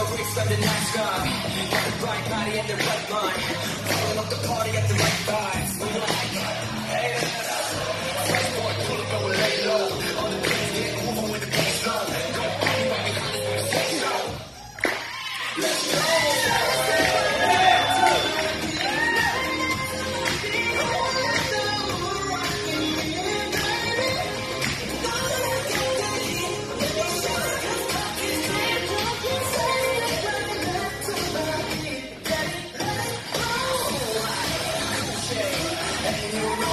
race of the night sky. Got the right body and the right mind. Pulling up the party at the right vibes. We like, hey, fresh boy, pull up and we lay low. All the things get moving with the bass low. Don't anybody got it with the say so. Let's go. You know